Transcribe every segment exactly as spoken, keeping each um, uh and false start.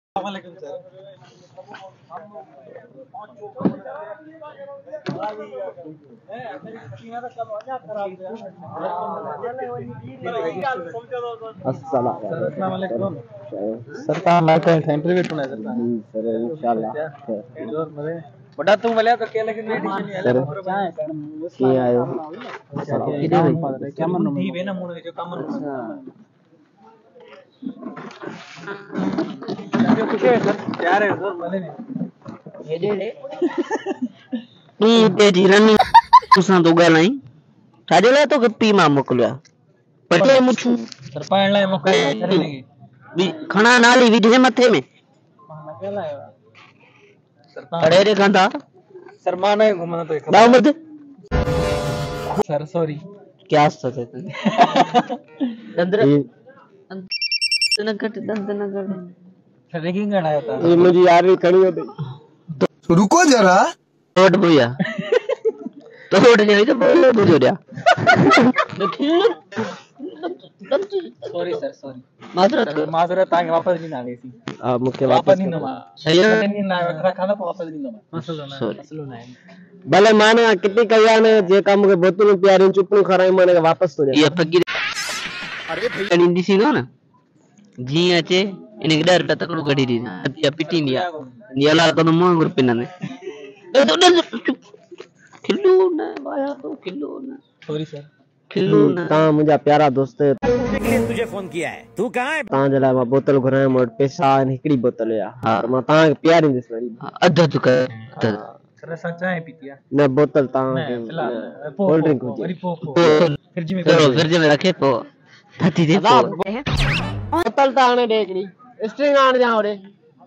वालेकुम सर। अस्सलाम वालेकुम सर। का हमारा इंटरव्यू टूना सर सर इंशाल्लाह बड़ा तुम वाले तो के लेकिन सर की आयो क्या मन दी वेना मूड जो काम कुछ है सर यार है सर भले ने ये दे नी ते जीरन तुसा तो गालाई छाजला तो गप्पी मा मोकलिया पटे मुछु सर पाण लाए मोकलिया करेंगे भी खणा नाली विधे मथे में मां केला है सर अरे रे कांदा सर मां नहीं घुमना तो एक दाव मत सर सॉरी क्या सोचे तू दंदर तना कट दंदना कर ट्रेकिंग करना होता ये मुझे यार भी खड़ी होती तो रुको जरा तोड़ भैया तोड़ नहीं तो बुझ गया सॉरी सर सॉरी माजरत माजरत आगे वापस नहीं आ गई थी आ मुके वापस नहीं ना सही नहीं ना खरा खाना को वापस नहीं ना मसलो ना मसलो ना भले माने कितनी कया ने जे काम के बोतल प्यारे चुपनु खराई माने वापस तो ये फकीर अरे भैया निंदी सी ना जी अचे इने डर पे तकड़ो गडी दी अतिया पिटी निया नियाला तो मो रुपना ने तो किलो ना भाया तो किलो ना सॉरी सर किलो ना ता मुझा प्यारा दोस्त तुझे फोन किया है तू कहां है ता जला मा बोतल घुराए मोट पैसा निकड़ी बोतल या और मा ता प्यारी दिस वरी अध अध कर सर सच्चा है पितिया न बोतल ता कोल्ड ड्रिंक हो वरी पो फ्रिज में करो फ्रिज में रखे पो थती दे बोतल ता आने देखड़ी स्ट्रिंग आने जाओ रे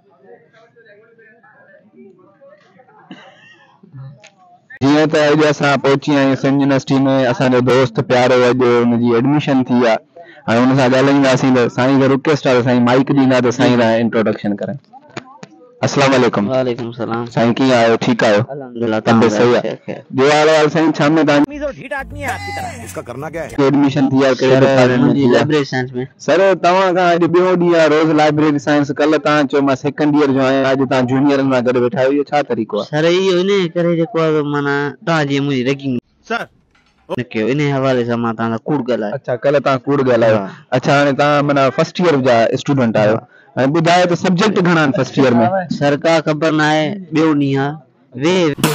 जीअं त अॼु असां पहुची आहियूं सिंध यूनिवर्सिटी में असांजो दोस्त प्यारो अॼु हुनजी एडमिशन थी आहे हाणे हुन सां ॻाल्हाईंदासीं त साईं खे रिक्वेस्ट आहे त साईं माइक ॾींदा त साईं लाइ इंट्रोडक्शन करें। अस्सलाम वालेकुम। वालेकुम सलाम। साईं कीअं आहियो? ठीकु आहियो? अल्हम्दुलिल्लाह तबियत सही आहे? जो हाल है साईं छा में तव्हां ढीठ आदमी है आपकी तरह इसका करना क्या है? एडमिशन थी आहे कहिड़े डिपार्टमेंट में? लाइब्रेरी साइंस में। सर तव्हां खां अॼु ॿियो ॾींहुं आहे रोज़ लाइब्रेरी साइंस कल्ह तव्हां चयो मां सेकंड ईयर जो आहियां अॼु तव्हां जूनियरनि सां गॾु वेठा आहियो इहो छा तरीक़ो आहे? सर इहो इन करे जेको आहे माना तव्हां जी मुंहिंजी रैगिंग सर कयो इन हवाले सां मां तव्हां कूड़ ॻाल्हायो। अच्छा कल्ह तव्हां कूड़ ॻाल्हायो। अच्छा हाणे तव्हां माना फर्स्ट ईयर जा स्टूडेंट आहियो ऐं ॿुधायो त सब्जेक्ट घणा आहिनि फर्स्ट ईयर में? सर का ख़बर न आहे ॿियो ॾींहुं आहे वे